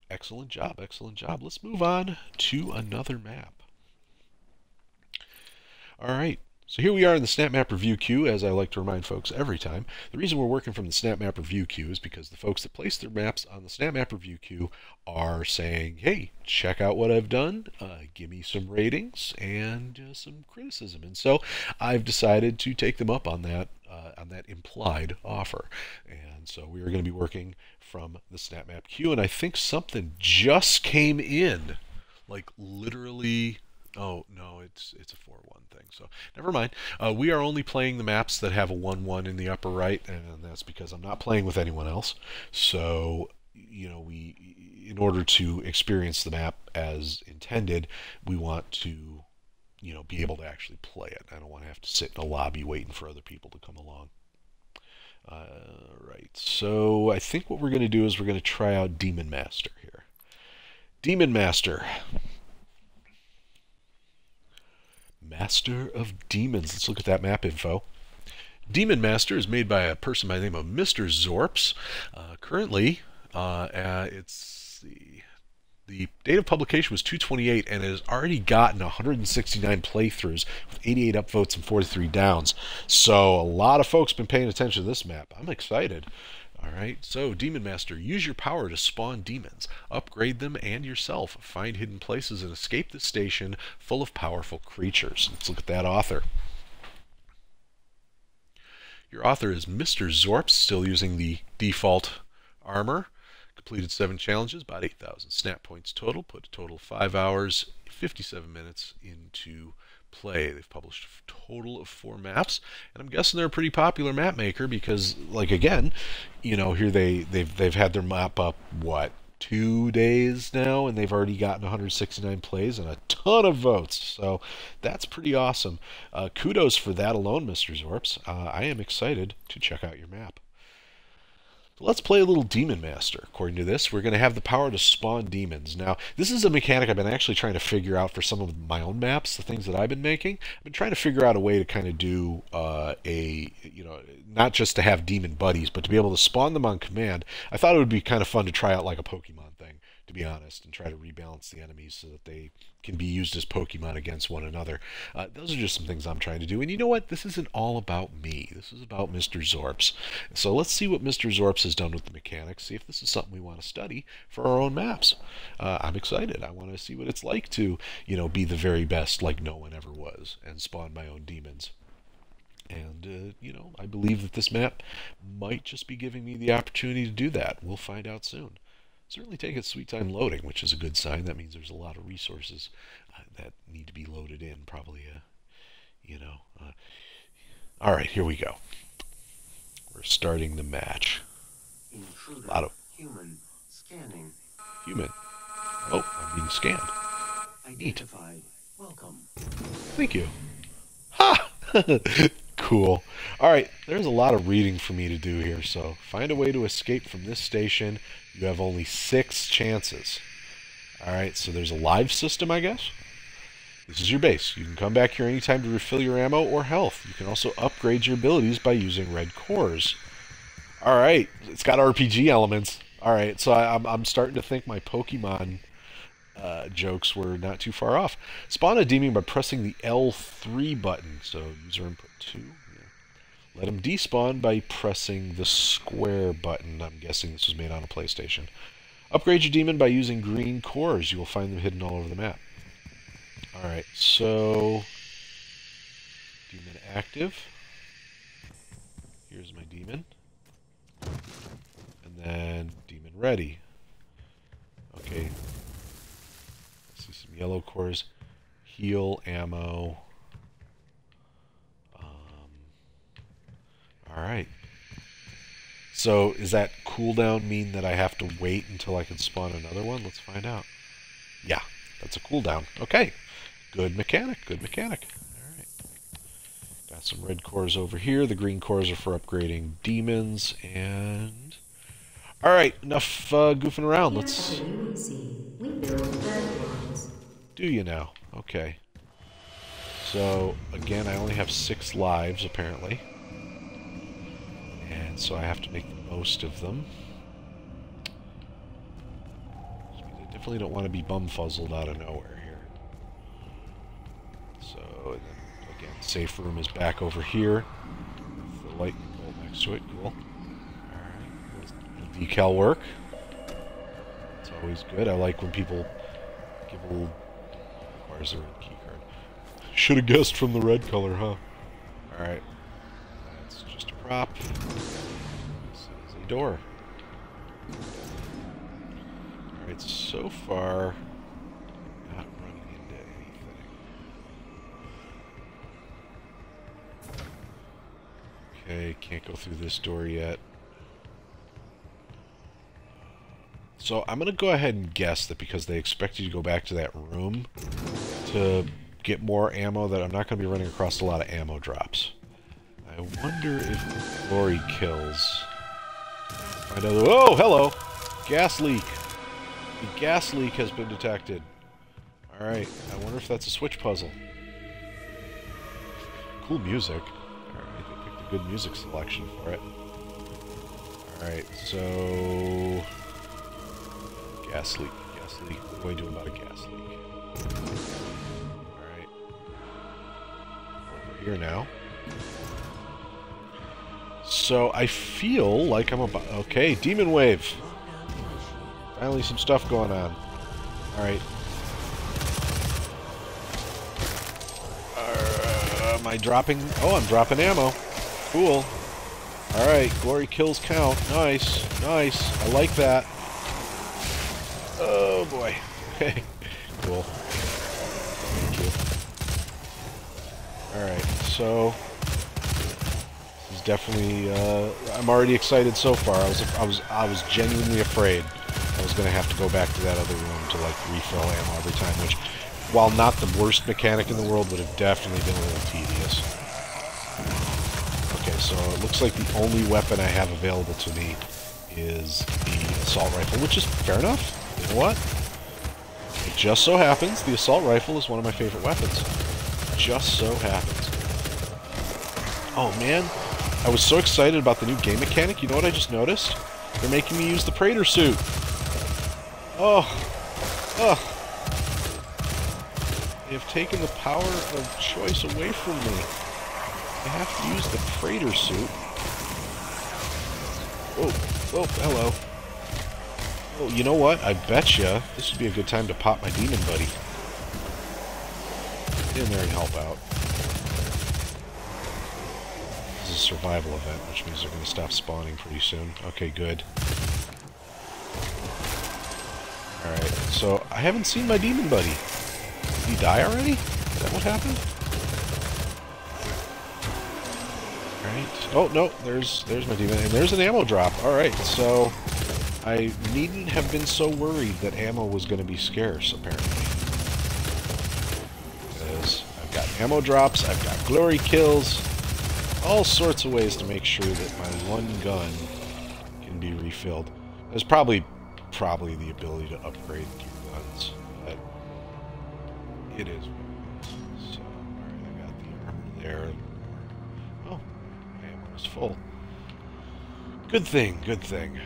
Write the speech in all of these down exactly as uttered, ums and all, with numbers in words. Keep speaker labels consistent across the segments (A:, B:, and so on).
A: Excellent job, excellent job. Let's move on to another map. All right. So here we are in the SNAPMap review queue, as I like to remind folks every time. The reason we're working from the SNAPMap review queue is because the folks that place their maps on the SNAPMap review queue are saying, hey, check out what I've done, uh, give me some ratings and uh, some criticism. And so I've decided to take them up on that, uh, on that implied offer. And so we are going to be working from the SNAPMap queue, and I think something just came in, like literally. Oh, no, it's it's a four one thing, so never mind. Uh, we are only playing the maps that have a one one in the upper right, and that's because I'm not playing with anyone else. So, you know, we, in order to experience the map as intended, we want to, you know, be able to actually play it. I don't want to have to sit in a lobby waiting for other people to come along. Uh, right, so I think what we're going to do is we're going to try out Demon Master here. Demon Master. Master of Demons. Let's look at that map info. Demon Master is made by a person by the name of Mister Zorps. Uh, currently, uh, uh, it's the the date of publication was two twenty-eight, and it has already gotten one hundred sixty-nine playthroughs with eighty-eight upvotes and forty-three downs. So a lot of folks have been paying attention to this map. I'm excited. Alright, so Demon Master, use your power to spawn demons, upgrade them and yourself, find hidden places and escape the station full of powerful creatures. Let's look at that author. Your author is Mister Zorps, still using the default armor. Completed seven challenges, about eight thousand snap points total, put a total of five hours, fifty-seven minutes into play. They've published a total of four maps, and I'm guessing they're a pretty popular map maker because, like, again, you know, here they they've they've had their map up what two days now, and they've already gotten one hundred sixty-nine plays and a ton of votes. So that's pretty awesome. Uh, kudos for that alone, Mister Zorps. Uh, I am excited to check out your map. Let's play a little Demon Master. According to this, we're going to have the power to spawn demons. Now, this is a mechanic I've been actually trying to figure out for some of my own maps, the things that I've been making. I've been trying to figure out a way to kind of do uh, a, you know, not just to have demon buddies, but to be able to spawn them on command. I thought it would be kind of fun to try out like a Pokemon thing, to be honest, and try to rebalance the enemies so that they can be used as Pokemon against one another. Uh, those are just some things I'm trying to do. And you know what? This isn't all about me. This is about Mister Zorps. So let's see what Mister Zorps has done with the mechanics, see if this is something we want to study for our own maps. Uh, I'm excited. I want to see what it's like to, you know, be the very best like no one ever was and spawn my own demons. And, uh, you know, I believe that this map might just be giving me the opportunity to do that. We'll find out soon. Certainly take its sweet time loading, which is a good sign. That means there's a lot of resources uh, that need to be loaded in. Probably, uh, you know. Uh, all right, here we go. We're starting the match.
B: Intruder.
A: A lot of
B: Human. Scanning.
A: human. Oh, I'm being scanned.
B: Identified. Welcome.
A: Thank you. Ha! Cool. All right, there's a lot of reading for me to do here, so find a way to escape from this station. You have only six chances. All right, so there's a live system, I guess. This is your base. You can come back here anytime to refill your ammo or health. You can also upgrade your abilities by using red cores. All right, it's got R P G elements. All right, so I, I'm, I'm starting to think my Pokemon uh, jokes were not too far off. Spawn a demon by pressing the L three button. So user input two. Yeah. Let him despawn by pressing the square button. I'm guessing this was made on a PlayStation. Upgrade your demon by using green cores. You will find them hidden all over the map. Alright, so demon active. Here's my demon. And then demon ready. Okay. I see some yellow cores. Heal, ammo. Um, Alright. So, does that cooldown mean that I have to wait until I can spawn another one? Let's find out. Yeah, that's a cooldown. Okay. Good mechanic, good mechanic. Alright. Got some red cores over here. The green cores are for upgrading demons. And... Alright, enough uh, goofing around. Let's... Do you now? Okay. So, again, I only have six lives, apparently. And so I have to make the most of them. Definitely don't want to be bum-fuzzled out of nowhere here. So, and then, again, safe room is back over here. The lightning bolt next to it. Cool. Alright. Decal work. It's always good. I like when people give a little... Requires a red key card. Should have guessed from the red color, huh? Alright. That's just a prop. This is a door. Alright, so far, not running into anything. Okay, can't go through this door yet. So I'm going to go ahead and guess that because they expect you to go back to that room to get more ammo, that I'm not going to be running across a lot of ammo drops. I wonder if glory kills. I know. Oh, hello! Gas leak. The gas leak has been detected. Alright, I wonder if that's a switch puzzle. Cool music. Alright, they picked a good music selection for it. Alright, so... Gas leak, gas leak. What do I do about a gas leak? Alright. Over here now. So, I feel like I'm about... Okay, Demon Wave! Finally some stuff going on. Alright. Uh, am I dropping... Oh, I'm dropping ammo. Cool. Alright, glory kills count. Nice. Nice. I like that. Oh, boy. Okay. Cool. Thank you. Alright, so... This is definitely... Uh, I'm already excited so far. I was, I was, I was genuinely afraid I was going to have to go back to that other room to, like, refill ammo every time, which, while not the worst mechanic in the world, would have definitely been a little tedious. Okay, so it looks like the only weapon I have available to me is the assault rifle, which is fair enough. You know what? It just so happens the assault rifle is one of my favorite weapons. Just so happens. Oh, man. I was so excited about the new game mechanic. You know what I just noticed? They're making me use the Praetor suit. Oh, oh. They have taken the power of choice away from me. I have to use the Praetor suit. Oh, oh, hello. Oh, you know what? I betcha this would be a good time to pop my demon buddy. Get in there and help out. This is a survival event, which means they're going to stop spawning pretty soon. Okay, good. Alright, so I haven't seen my demon buddy. Did he die already? Is that what happened? Alright. Oh, no, there's there's my demon. And there's an ammo drop. Alright, so I needn't have been so worried that ammo was going to be scarce, apparently. Because I've got ammo drops, I've got glory kills, all sorts of ways to make sure that my one gun can be refilled. There's probably probably the ability to upgrade your guns, but it is what it is. So, alright, I got the armor there. Oh, my ammo is full. Good thing, good thing.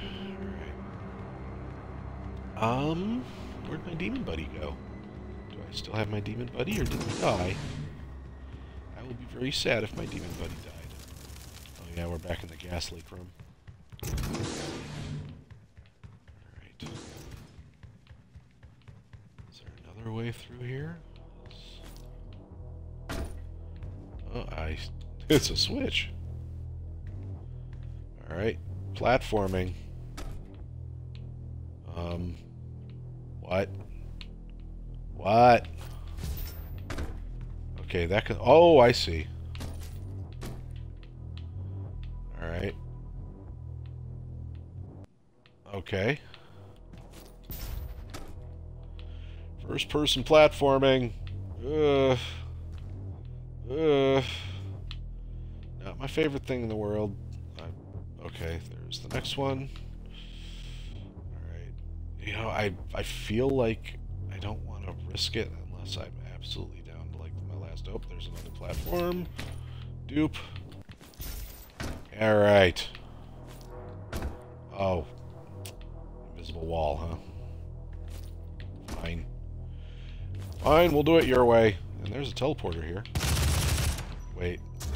A: Alright. Um, where'd my demon buddy go? Do I still have my demon buddy, or did he die? I will be very sad if my demon buddy died. Oh yeah, we're back in the gas leak room. Is there another way through here? Oh, I... It's a switch. Alright. Platforming. Um... What? What? Okay, that can... Oh, I see. Alright. Okay. First person platforming. Ugh. Ugh. Not my favorite thing in the world. I, okay, there's the next one. Alright. You know, I, I feel like I don't want to risk it unless I'm absolutely down to, like, my last... Oh, there's another platform. Dupe. Alright. Oh. Invisible wall, huh? Fine. Fine, we'll do it your way. And there's a teleporter here. Wait.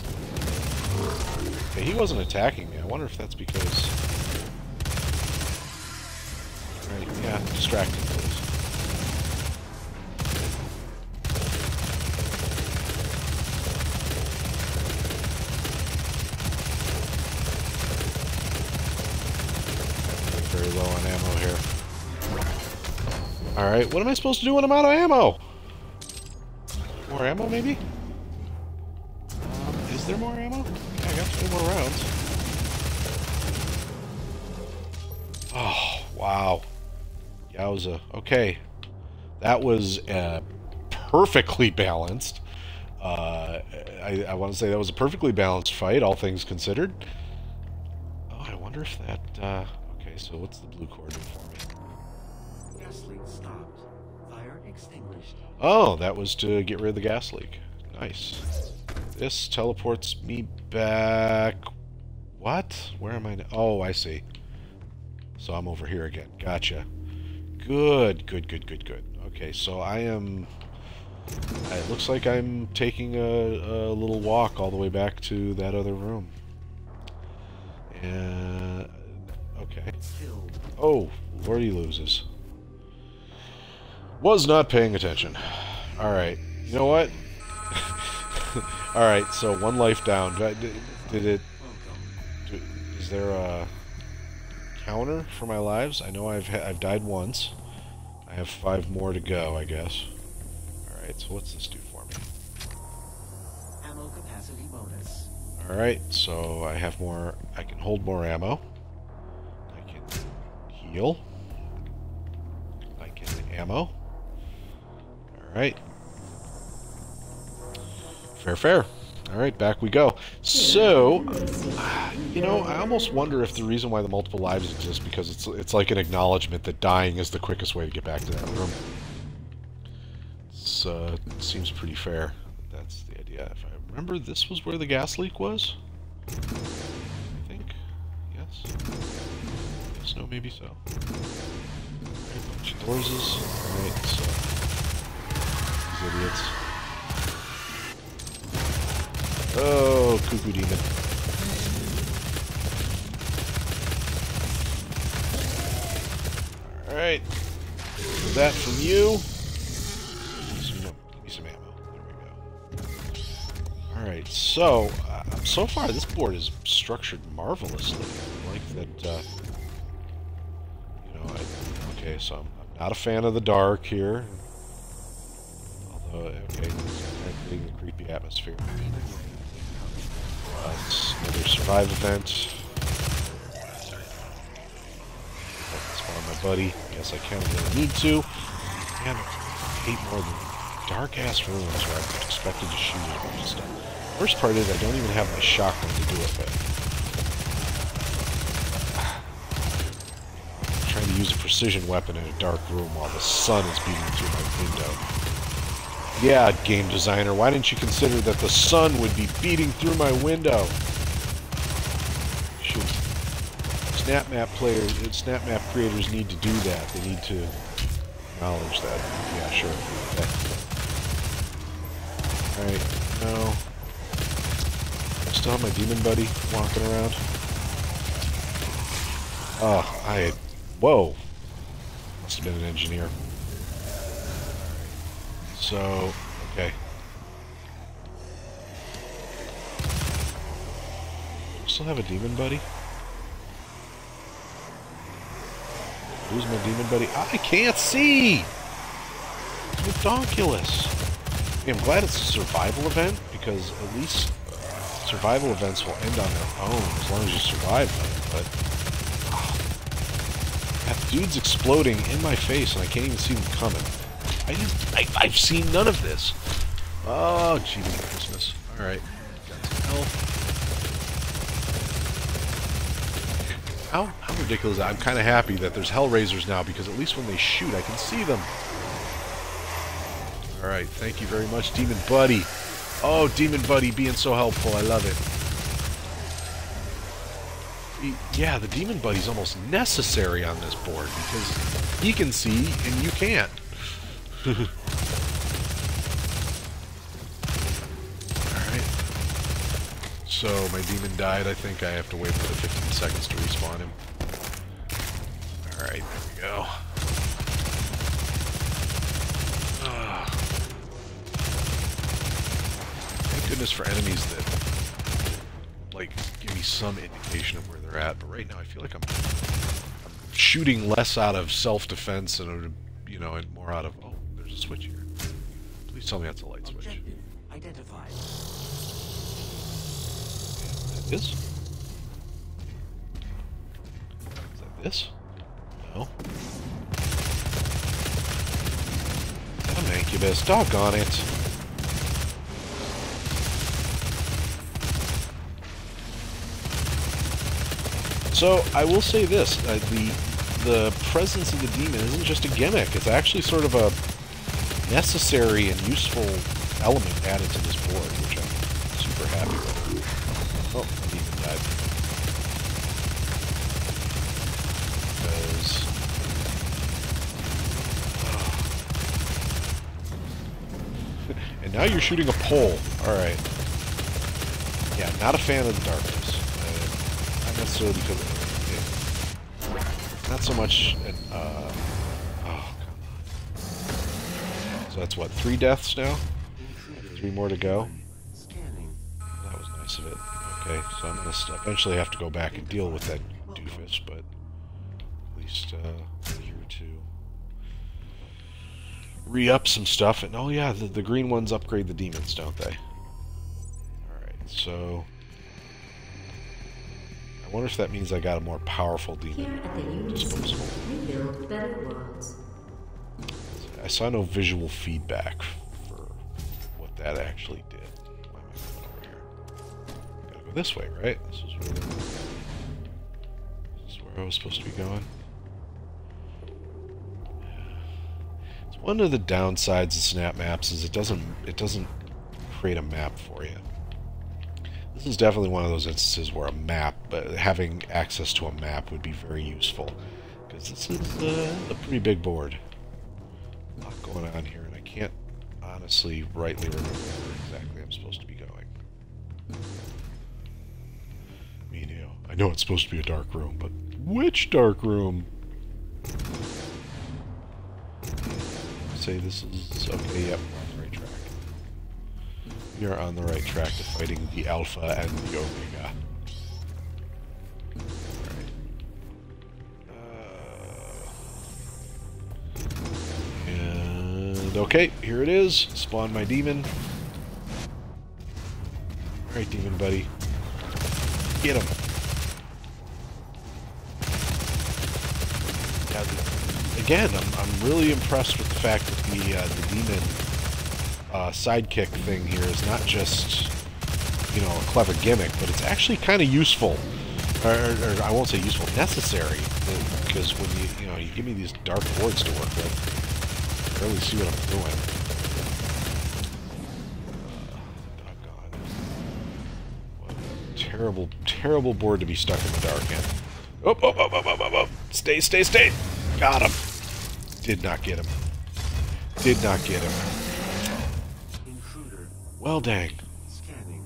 A: Okay, he wasn't attacking me. I wonder if that's because... Right, yeah, distracting, please. Very low on ammo here. Alright, what am I supposed to do when I'm out of ammo? More ammo, maybe? Um, is there more ammo? Yeah, I got two more rounds. Oh, wow. Yowza. Okay. That was uh, perfectly balanced. Uh, I, I want to say that was a perfectly balanced fight, all things considered. Oh, I wonder if that... Uh, okay, so what's the blue coordinate for me?
B: Gas leak stopped. Fire extinguished.
A: Oh, that was to get rid of the gas leak. Nice. This teleports me back... What? Where am I now? Oh, I see. So I'm over here again. Gotcha. Good, good, good, good, good. Okay, so I am... It looks like I'm taking a, a little walk all the way back to that other room. And... Okay. Oh, Lordy loses. Was not paying attention. Alright. You know what? Alright, so one life down. Did, did it... Did, is there a counter for my lives? I know I've, I've died once. I have five more to go, I guess. Alright, so what's this do for me?
B: Ammo capacity bonus.
A: Alright, so I have more... I can hold more ammo. I can heal. I can ammo. Alright. Fair, fair. Alright, back we go. So, you know, I almost wonder if the reason why the multiple lives exist because it's it's like an acknowledgement that dying is the quickest way to get back to that room. It's, uh, it seems pretty fair. That's the idea. If I remember, this was where the gas leak was? I think. Yes? Yes, no, maybe so. Alright, bunch of doorses. Alright, so... These idiots. Oh, cuckoo demon. Alright. That from you. Some, no, give me some ammo. There we go. Alright, so, uh, so far this board is structured marvelously. I like that, uh, you know, I, okay, so I'm, I'm not a fan of the dark here. Although, okay, it's kind of creating a creepy atmosphere. Uh, it's another survive event. Spawn my buddy. Yes, I kind of really need to. Man, I hate more than dark-ass rooms where I'm expected to shoot a bunch of stuff. Worst part is I don't even have my shotgun to do it with. I'm trying to use a precision weapon in a dark room while the sun is beating through my window. Yeah, game designer, why didn't you consider that the sun would be beating through my window? Shoot. SNAPMAP players, SNAPMAP creators need to do that. They need to acknowledge that. Yeah, sure. Okay. Alright, no. I still have my demon buddy walking around. Oh, I... Whoa. Must have been an engineer. So, okay. Still have a demon buddy? Lose my demon buddy? I can't see! It's redonkulous. Okay, I'm glad it's a survival event, because at least survival events will end on their own as long as you survive them, but... Oh, that dude's exploding in my face and I can't even see them coming. I just, I, I've seen none of this. Oh, gee, Christmas. Alright. Got some health. How, how ridiculous. I'm kind of happy that there's Hellraisers now, because at least when they shoot, I can see them. Alright, thank you very much, Demon Buddy. Oh, Demon Buddy being so helpful. I love it. He, yeah, the Demon Buddy's almost necessary on this board, because he can see and you can't. Alright. So, my demon died. I think I have to wait another fifteen seconds to respawn him. Alright, there we go. Ah. Thank goodness for enemies that, like, give me some indication of where they're at. But right now, I feel like I'm, I'm shooting less out of self-defense and, you know, and more out of, oh, there's a switch here. Please tell me that's a light switch.
B: Objective identified.
A: That is? Is that this? No. Damn, Incubus, doggone it. So, I will say this, uh, the the presence of the demon isn't just a gimmick, it's actually sort of a necessary and useful element added to this board, which I'm super happy with. Oh, the demon died. Because... Oh. And now you're shooting a pole. Alright. Yeah, not a fan of the darkness. Not necessarily because of it. Not so much. An, uh, oh, come on. So that's what, three deaths now? Three more to go? That was nice of it. Okay, so I'm going to eventually have to go back and deal with that doofus, but at least uh, here to re-up some stuff. And oh yeah, the, the green ones upgrade the demons, don't they? Alright, so... I wonder if that means I got a more powerful demon disposable. I saw no visual feedback for what that actually did. Why am I going over here? Gotta go this way, right? This is where, this is where I was supposed to be going. So one of the downsides of SNAPMAPS is it doesn't it doesn't create a map for you. This is definitely one of those instances where a map, but having access to a map would be very useful. Because this is uh, a pretty big board. A lot going on here, and I can't honestly rightly remember where exactly I'm supposed to be going. I mean, you know, I know it's supposed to be a dark room, but which dark room? Say this is... okay, yep, we're on the right track. We are on the right track to fighting the Alpha and the Omega. Alright. Uh, and okay, here it is. Spawn my demon. Alright, demon buddy. Get him. Yeah, the, again, I'm, I'm really impressed with the fact that the, uh, the demon Uh, sidekick thing here is not just, you know, a clever gimmick, but it's actually kind of useful. Or, or I won't say useful, necessary. Because when you, you know, you give me these dark boards to work with, I really see what I'm doing. Uh, doggone. What a terrible, terrible board to be stuck in the dark in. Oh, oh, oh, oh, oh, oh, oh. Stay, stay, stay. Got him. Did not get him. Did not get him. Well, dang.
B: Scanning.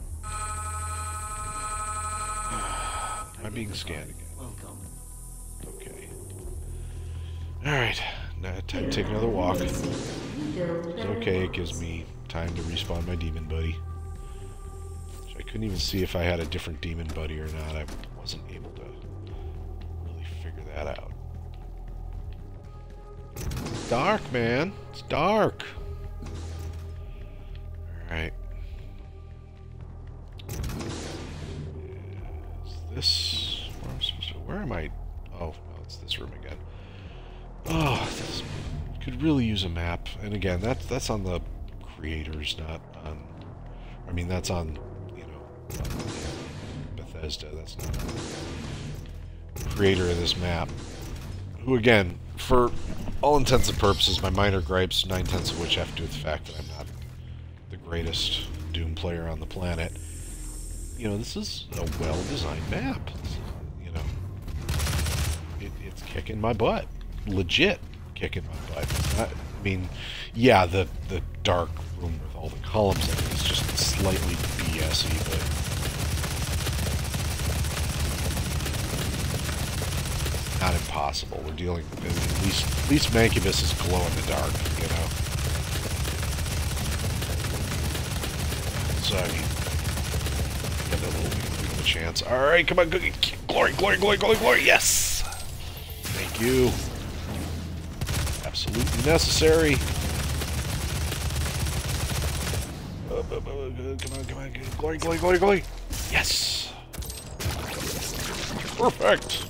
A: Am I being scanned again?
B: Welcome.
A: Okay. Alright. Now time to take another walk. It's okay, it gives me time to respawn my demon buddy. Which I couldn't even see if I had a different demon buddy or not. I wasn't able to really figure that out. It's dark, man. It's dark. Alright. Is this where I'm supposed to? Where am I? Oh, no, it's this room again. Oh, this could really use a map. And again, that's that's on the creators, not on. I mean, that's on you know on Bethesda. That's not on the creator of this map. Who again, for all intents and purposes, my minor gripes, nine tenths of which have to do with the fact that I'm not the greatest Doom player on the planet. You know, this is a well-designed map. You know, it, it's kicking my butt. Legit kicking my butt. It's not, I mean, yeah, the the dark room with all the columns in it is just slightly B S y, but not impossible. We're dealing, I mean, at least at least Mancubus is glow in the dark, you know. So I mean, give it a little bit of a chance. All right, come on, glory, glory, glory, glory, glory, yes. Thank you. Absolutely necessary. Uh, uh, uh, come on, come on, glory, glory, glory, glory. Yes. Perfect.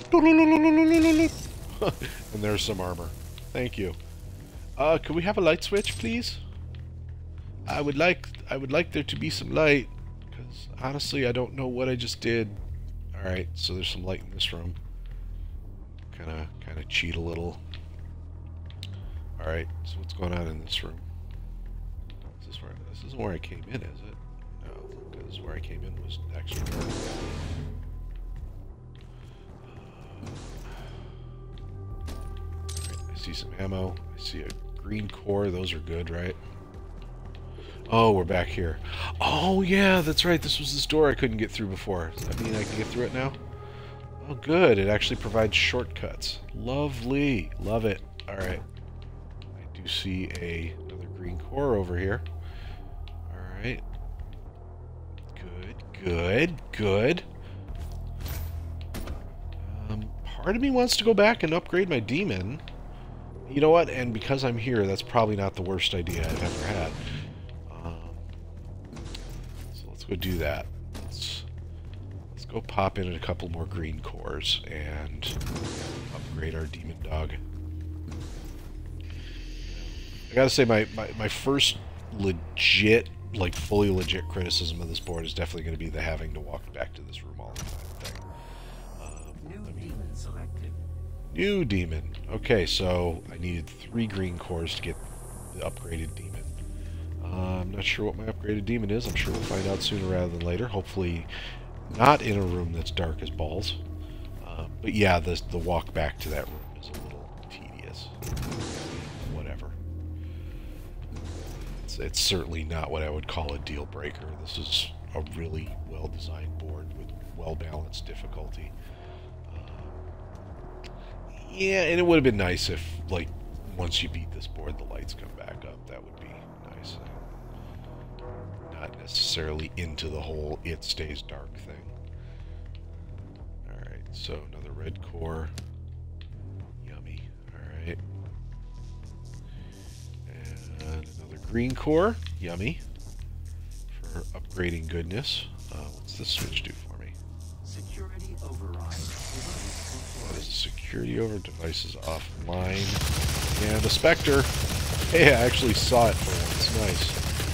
A: And there's some armor. Thank you. Uh, could we have a light switch, please? I would like, I would like there to be some light, because honestly, I don't know what I just did. All right, so there's some light in this room. Kind of, kind of cheat a little. All right, so what's going on in this room? Is this where? This isn't where I came in, is it? No, because where I came in was actually dark. I see some ammo. I see a green core. Those are good, right? Oh, we're back here. Oh, yeah, that's right. This was this door I couldn't get through before. Does that mean I can get through it now? Oh, good. It actually provides shortcuts. Lovely. Love it. All right. I do see a, another green core over here. All right. Good, good, good. Um, part of me wants to go back and upgrade my demon. You know what? And because I'm here, that's probably not the worst idea I've ever had. Um, so let's go do that. Let's, let's go pop in a couple more green cores and upgrade our demon dog. I gotta say, my, my, my first legit, like fully legit criticism of this board is definitely going to be the having to walk back to this room all the time thing. Um,
B: New demon selected.
A: New demon. Okay, so I needed three green cores to get the upgraded demon. Uh, I'm not sure what my upgraded demon is. I'm sure we'll find out sooner rather than later. Hopefully not in a room that's dark as balls. Uh, but yeah, the, the walk back to that room is a little tedious. Whatever. It's, it's certainly not what I would call a deal breaker. This is a really well-designed board with well-balanced difficulty. Yeah, and it would have been nice if, like, once you beat this board, the lights come back up. That would be nice. Not necessarily into the whole it stays dark thing. Alright, so another red core. Yummy. Alright. And another green core. Yummy. For upgrading goodness. Uh, what's this switch do for me?
B: Security override.
A: What is security over devices offline? And a Spectre. Hey, I actually saw it for once. Nice.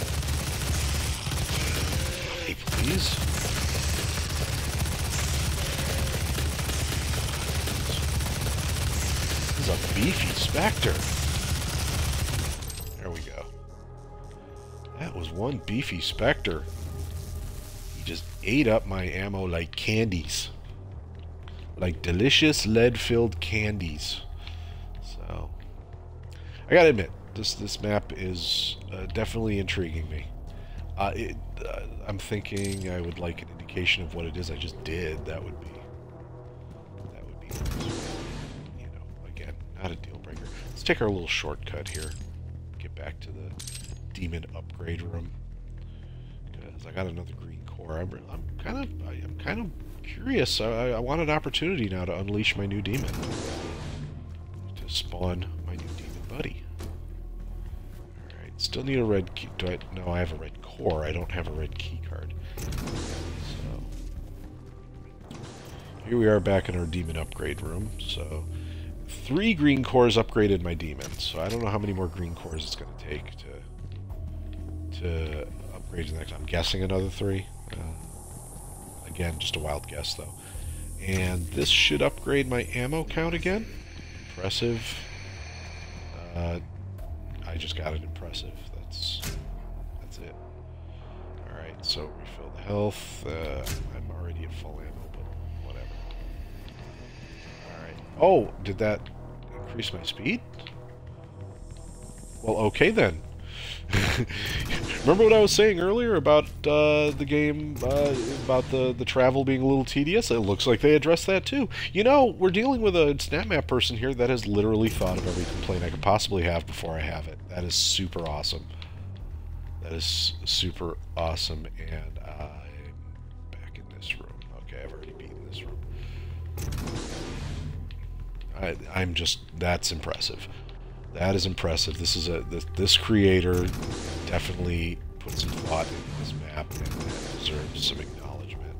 A: Hey, please. This is a beefy Spectre. There we go. That was one beefy Spectre. He just ate up my ammo like candies. Like delicious lead-filled candies. So, I gotta admit, this this map is uh, definitely intriguing me. Uh, it, uh, I'm thinking I would like an indication of what it is I just did. That would be that would be nice. You know, again, not a deal breaker. Let's take our little shortcut here. Get back to the demon upgrade room because I got another green core. I'm I'm kind of I'm kind of curious. I, I want an opportunity now to unleash my new demon. To spawn my new demon buddy. Alright, still need a red key. Do I? No, I have a red core. I don't have a red key card. So, here we are back in our demon upgrade room. So, three green cores upgraded my demon. So, I don't know how many more green cores it's going to take to, to upgrade the next. I'm guessing another three. Uh, Again, just a wild guess, though. And this should upgrade my ammo count again. Impressive. Uh, I just got it impressive. That's that's it. Alright, so refill the health. Uh, I'm already at full ammo, but whatever. Alright. Oh, did that increase my speed? Well, okay then. Remember what I was saying earlier about uh, the game, uh, about the, the travel being a little tedious? It looks like they addressed that too. You know, we're dealing with a SNAPMap person here that has literally thought of every complaint I could possibly have before I have it. That is super awesome. That is super awesome, and I'm back in this room. Okay, I've already beaten this room. I, I'm just, that's impressive. That is impressive. This is a this, this creator definitely put some thought into this map, and that deserves some acknowledgement.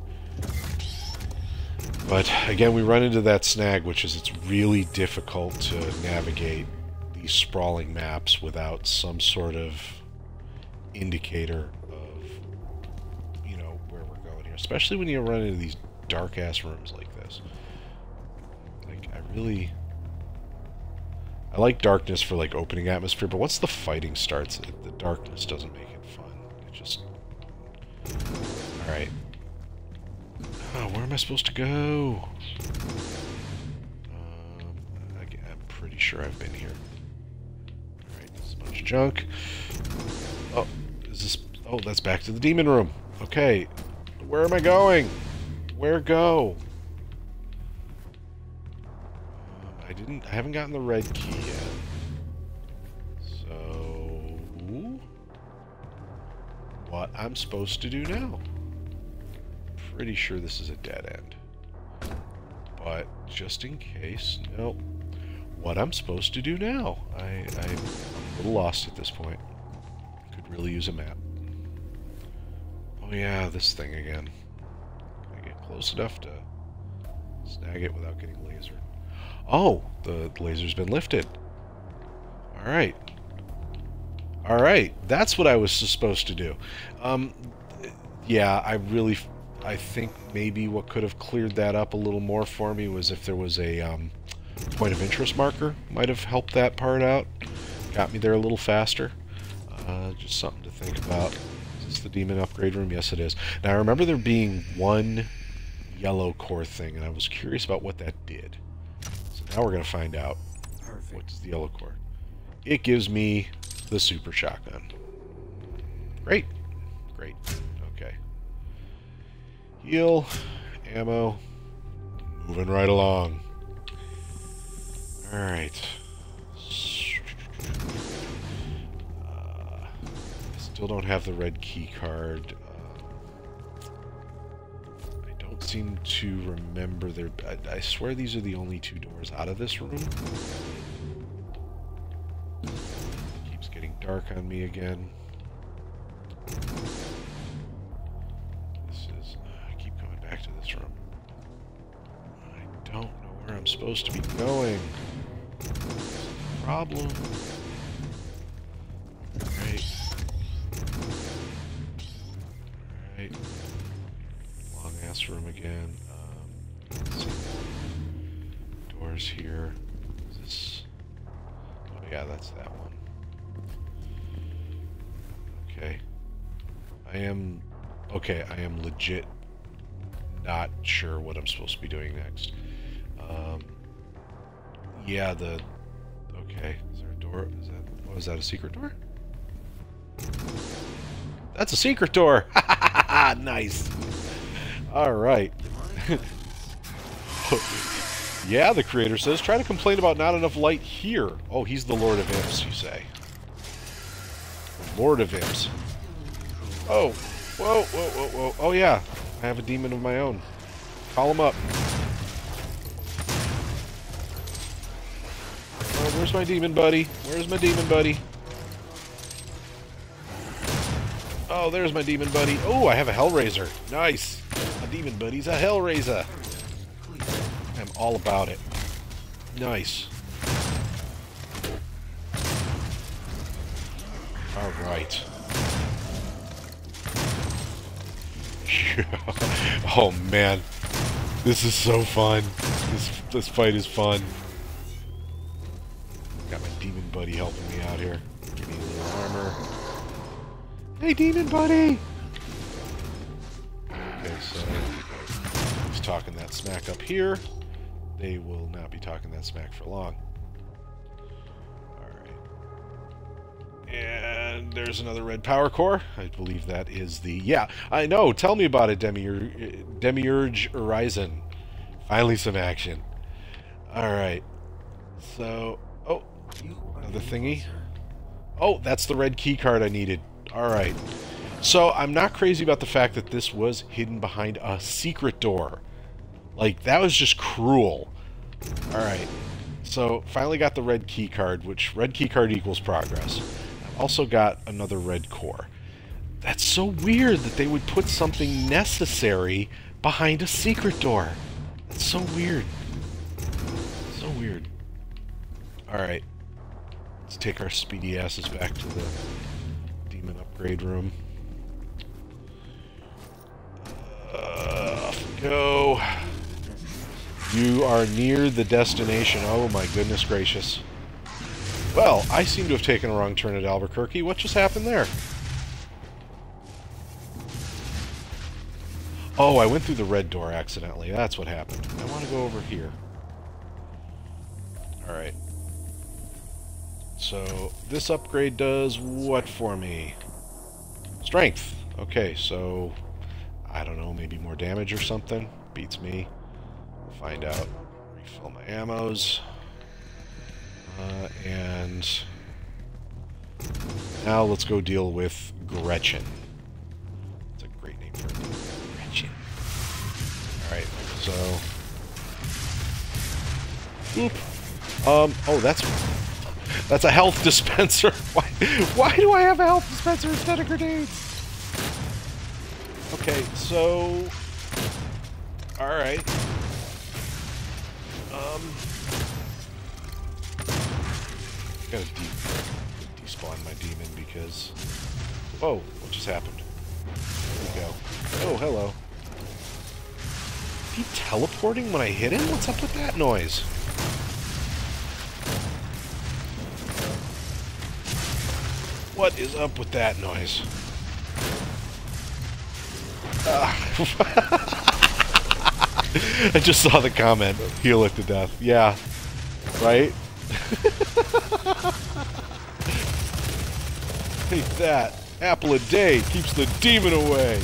A: But again, we run into that snag, which is it's really difficult to navigate these sprawling maps without some sort of indicator of, you know, where we're going here. Especially when you run into these dark-ass rooms like this. Like, I really... I like darkness for, like, opening atmosphere, but once the fighting starts, it, the darkness doesn't make it fun. It just... Alright. Oh, where am I supposed to go? Um, I, I'm pretty sure I've been here. Alright, this is a bunch of junk. Oh, is this... Oh, that's back to the demon room. Okay. Where am I going? Where go? I didn't, I haven't gotten the red key yet. So, what I'm supposed to do now? Pretty sure this is a dead end. But just in case, no. What I'm supposed to do now? I, I'm a little lost at this point. Could really use a map. Oh yeah, this thing again. Can I get close enough to snag it without getting lasered? Oh, the laser's been lifted. Alright. Alright, that's what I was supposed to do. Um, yeah, I really... I think maybe what could have cleared that up a little more for me was if there was a um, point of interest marker. Might have helped that part out. Got me there a little faster. Uh, just something to think about. Is this the demon upgrade room? Yes, it is. Now, I remember there being one yellow core thing, and I was curious about what that did. Now we're going to find out. Perfect. What does the yellow core? It gives me the super shotgun. Great. Great. Okay. Heal. Ammo. Moving right along. Alright. Uh, still don't have the red key card. Seem to remember there. I, I swear these are the only two doors out of this room. It keeps getting dark on me again. This is. I keep going back to this room. I don't know where I'm supposed to be going. Problem. Alright. Alright. Long-ass room again. Um, let's see. Doors here. Is this... Oh yeah, that's that one. Okay. I am... Okay, I am legit not sure what I'm supposed to be doing next. Um, yeah, the... Okay, is there a door? Is that... Oh, is that a secret door? That's a secret door! Nice! Alright. Yeah, the creator says, try to complain about not enough light here. Oh, he's the Lord of Imps, you say. The Lord of Imps. Oh, whoa, whoa, whoa, whoa. Oh, yeah. I have a demon of my own. Call him up. Oh, where's my demon buddy? Where's my demon buddy? Oh, there's my demon buddy. Oh, I have a Hellraiser. Nice. My demon buddy's a Hellraiser. I'm all about it. Nice. Alright. Oh man. This is so fun. This this fight is fun. Got my demon buddy helping me out here. Give me a little armor. Hey, demon buddy! Okay, so he's talking that smack up here. They will not be talking that smack for long. Alright. there's another red power core. I believe that is the... Yeah, I know. Tell me about it, Demiur Demiurge Horizon. Finally some action. Alright. So... Oh, another thingy. Oh, that's the red key card I needed. Alright. So, I'm not crazy about the fact that this was hidden behind a secret door. Like, that was just cruel. Alright. So, finally got the red key card, which red key card equals progress. I've also got another red core. That's so weird that they would put something necessary behind a secret door. That's so weird. So weird. Alright. Let's take our speedy asses back to the demon upgrade room. Uh, off we go. You are near the destination. Oh my goodness gracious. Well, I seem to have taken a wrong turn at Albuquerque. What just happened there? Oh, I went through the red door accidentally. That's what happened. I want to go over here. Alright. So, this upgrade does what for me? Strength. Okay, so... I don't know, maybe more damage or something? Beats me. We'll find out. Refill my ammos. Uh, and... Now let's go deal with Gretchen. That's a great name for a demon. Gretchen. Alright, so... Oop. Um, oh, that's... That's a health dispenser. Why, why do I have a health dispenser instead of grenades? Okay, so... Alright. Um... Gotta de despawn my demon because... Whoa, what just happened? There we go. Oh, hello. Is he teleporting when I hit him? What's up with that noise? What is up with that noise? Uh, I just saw the comment. Heal it to death. Yeah. Right? Take that. Apple a day keeps the demon away.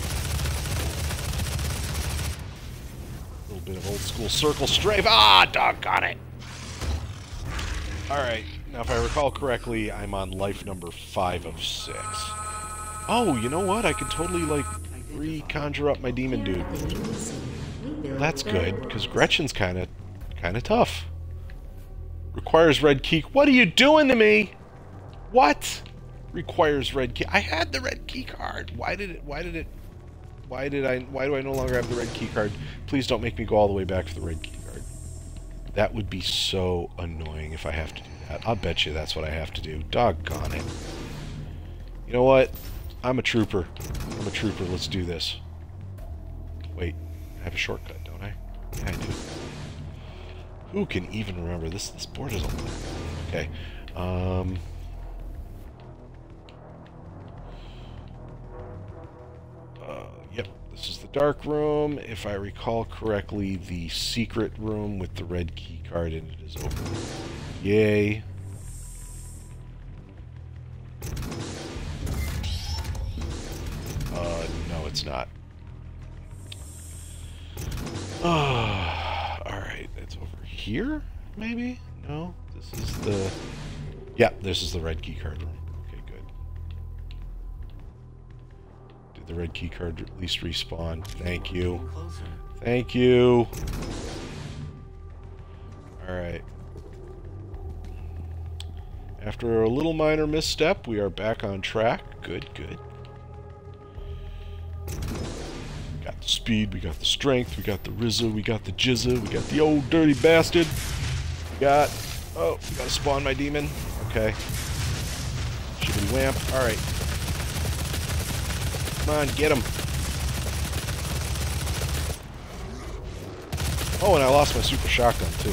A: A little bit of old school circle strafe. Ah, doggone it. Alright. Now, if I recall correctly, I'm on life number five of six. Oh, you know what? I can totally, like, re-conjure up my demon dude. That's good, because Gretchen's kind of, kind of tough. Requires red key. What are you doing to me? What? Requires red key. I had the red key card. Why did it? Why did it? Why did I? Why do I no longer have the red key card? Please don't make me go all the way back to the red key card. That would be so annoying if I have to do that. I'll bet you that's what I have to do. Doggone it. You know what? I'm a trooper. I'm a trooper. Let's do this. Wait, I have a shortcut, don't I? Yeah, I do. Who can even remember this? This board is a lot. Okay. Um. Uh, yep. This is the dark room. If I recall correctly, the secret room with the red key card in it is open. Yay. Uh, no, it's not. Ah, alright, it's over here, maybe? No? This is the... Yeah, this is the red key card room. Okay, good. Did the red key card at least respawn? Thank you. Thank you. Alright. After a little minor misstep, we are back on track. Good, good. Got the speed, we got the strength, we got the R Z A, we got the Jizza, we got the old dirty bastard. We got... Oh, we gotta spawn my demon. Okay. Shibbity whamp. Alright. Come on, get him. Oh, and I lost my super shotgun, too.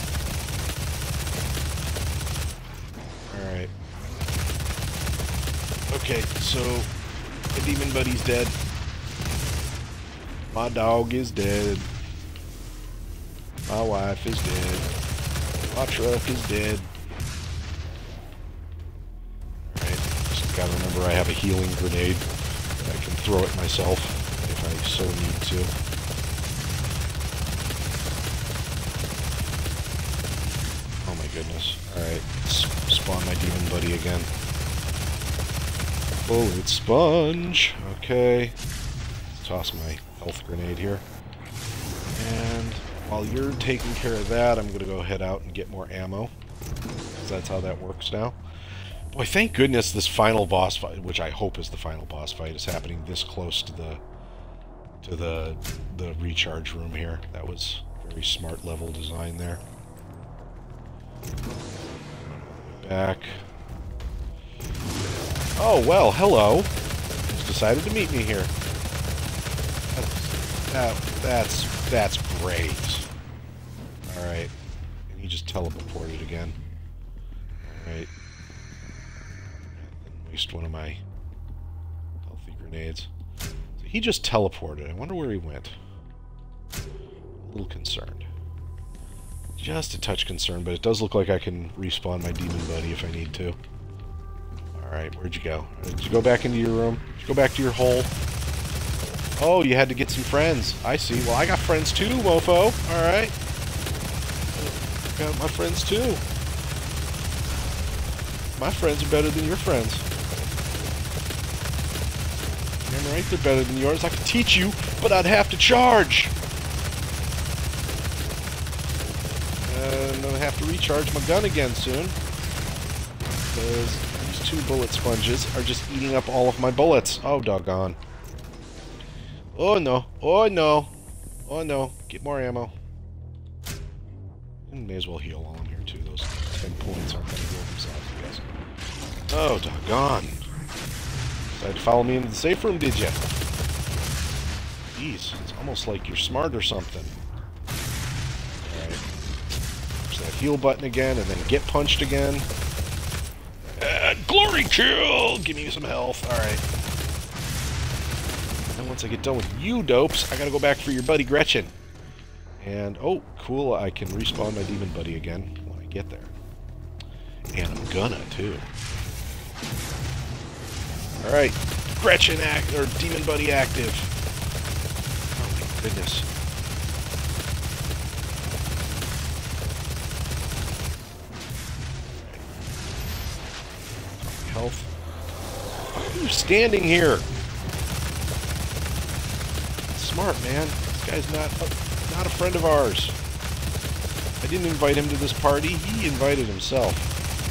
A: Alright. Okay, so... my demon buddy's dead. My dog is dead. My wife is dead. My truck is dead. Alright, just Gotta remember I have a healing grenade. I can throw it myself if I so need to. Oh my goodness. Alright, spawn my demon buddy again. Bullet sponge. Okay. Let's toss my health grenade here. And while you're taking care of that, I'm going to go head out and get more ammo. Because that's how that works now. Boy, thank goodness this final boss fight, which I hope is the final boss fight, is happening this close to the to the the recharge room here. That was very smart level design there. Back. Oh well, hello. Just decided to meet me here. That's that, that's that's great. All right, and he just teleported again. All right. Waste one of my healthy grenades. So he just teleported. I wonder where he went. A little concerned. Just a touch concerned, but it does look like I can respawn my demon buddy if I need to. Alright, where'd you go? Did you go back into your room? Did you go back to your hole? Oh, you had to get some friends. I see. Well, I got friends too, mofo. Alright. Got my friends too. My friends are better than your friends. Damn right they're better than yours. I could teach you, but I'd have to charge. And I'm gonna have to recharge my gun again soon. Because these two bullet sponges are just eating up all of my bullets. Oh, doggone. Oh no. Oh no. Oh no. Get more ammo. And may as well heal while I'm here too. Those ten points aren't gonna heal themselves, I guess. Oh, doggone. Decided to follow me into the safe room, did ya? Jeez, it's almost like you're smart or something. Alright. Push that heal button again, and then get punched again. Uh, glory kill! Give me some health. Alright. And once I get done with you dopes, I gotta go back for your buddy Gretchen. And, oh, cool, I can respawn my demon buddy again when I get there. And I'm gonna, too. Alright, Gretchen act, or demon buddy active. Oh my goodness. Health. Why are you standing here? Smart, man. This guy's not a, not a friend of ours. I didn't invite him to this party. He invited himself.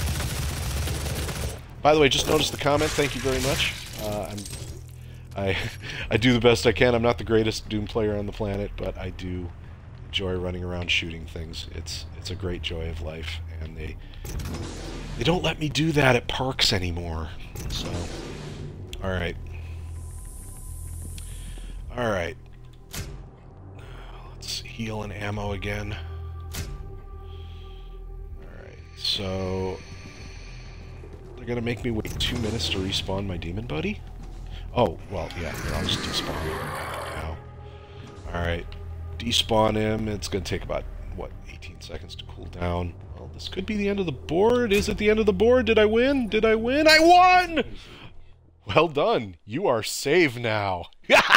A: By the way, just noticed the comment. Thank you very much. Uh, I'm, I, I do the best I can. I'm not the greatest Doom player on the planet, but I do enjoy running around shooting things. It's it's a great joy of life, and they they don't let me do that at parks anymore. So, all right, all right. Let's heal and ammo again. All right, so. They're gonna make me wait two minutes to respawn my demon buddy? Oh, well, yeah, here, I'll just despawn him now. Alright, despawn him. It's gonna take about, what, eighteen seconds to cool down. Well, this could be the end of the board. Is it the end of the board? Did I win? Did I win? I won! Well done. You are save now.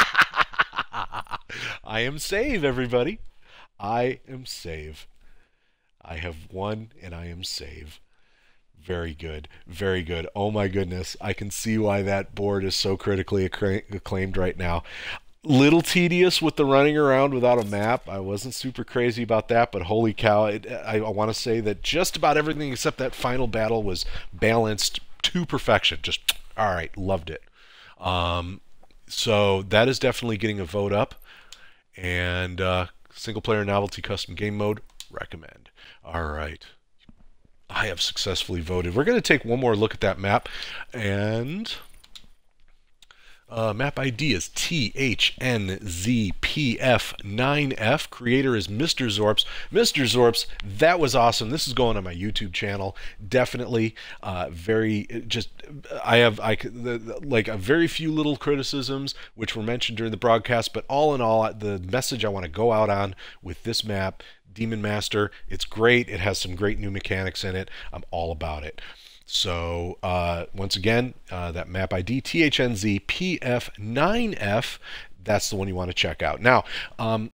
A: I am save, everybody. I am save. I have won, and I am save. Very good. Very good. Oh my goodness. I can see why that board is so critically acclaimed right now. Little tedious with the running around without a map. I wasn't super crazy about that, but holy cow. It, I, I want to say that just about everything except that final battle was balanced to perfection. Just, all right, loved it. Um, so that is definitely getting a vote up. And uh, single player novelty custom game mode, recommend. All right. I have successfully voted. We're going to take one more look at that map, and uh, map I D is T H N Z P F nine F. Creator is Mister Zorps. Mister Zorps, that was awesome. This is going on my YouTube channel. Definitely, uh, very just. I have I the, like a very few little criticisms which were mentioned during the broadcast, but all in all, the message I want to go out on with this map. Demon Master, it's great. It has some great new mechanics in it. I'm all about it. So uh, once again, uh, that map I D, T H N Z P F nine F, that's the one you want to check out. Now, um,